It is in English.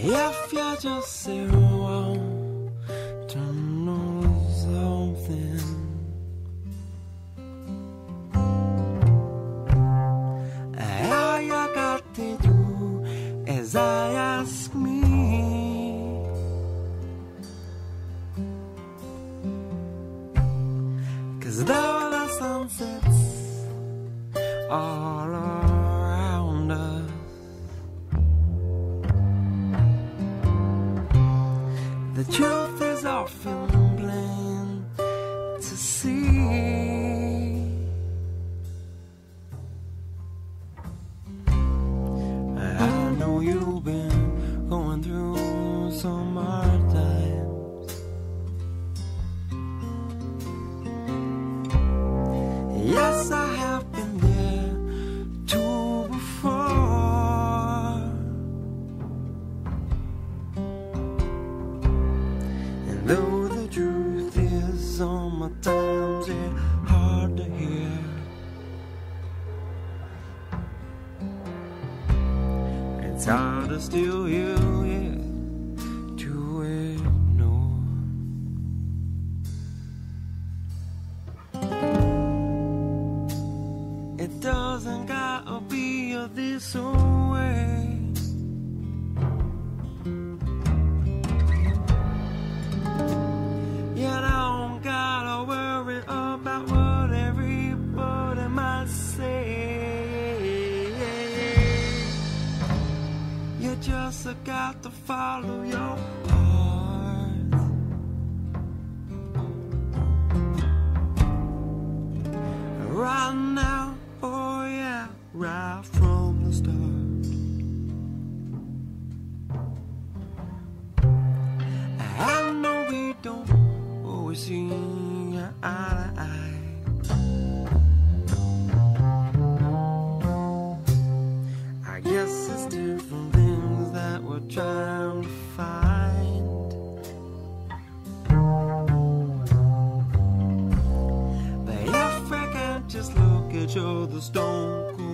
If you just say want to know something, all you got to do is ask me. 'Cause though the sun sets all around us, the truth is often plain to see. I know you've been going through some hard times. Yes, I have been there too before. And though the truth is sometimes it's hard to hear, it's hard to still hear, yeah, to ignore. It doesn't gotta be this way. You don't gotta worry about what everybody might say. You just got to follow your heart. Right now, oh yeah, right from the start. I know we don't always see eye to eye. I guess it's different things that we're trying to find. But if I can't just look at you, the stone cold